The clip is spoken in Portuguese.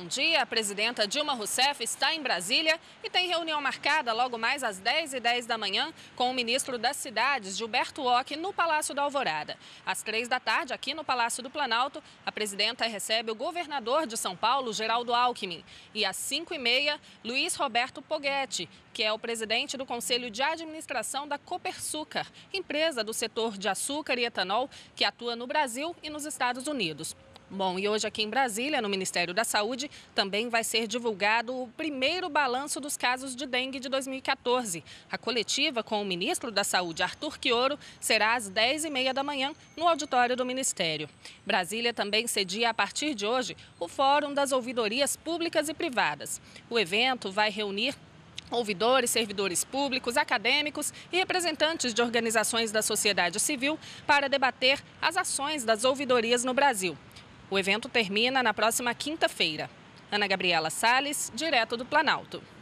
bom dia. A presidenta Dilma Rousseff está em Brasília e tem reunião marcada logo mais às 10h10 da manhã com o ministro das Cidades, Gilberto Occhi, no Palácio da Alvorada. Às 3 da tarde, aqui no Palácio do Planalto, a presidenta recebe o governador de São Paulo, Geraldo Alckmin. E às 5h30, Luiz Roberto Poggetti, que é o presidente do Conselho de Administração da Copersucar, empresa do setor de açúcar e etanol que atua no Brasil e nos Estados Unidos. Bom, e hoje aqui em Brasília, no Ministério da Saúde, também vai ser divulgado o primeiro balanço dos casos de dengue de 2014. A coletiva com o ministro da Saúde, Arthur Quiorio, será às 10h30 da manhã no auditório do Ministério. Brasília também cedia a partir de hoje o Fórum das Ouvidorias Públicas e Privadas. O evento vai reunir ouvidores, servidores públicos, acadêmicos e representantes de organizações da sociedade civil para debater as ações das ouvidorias no Brasil. O evento termina na próxima quinta-feira. Ana Gabriela Salles, direto do Planalto.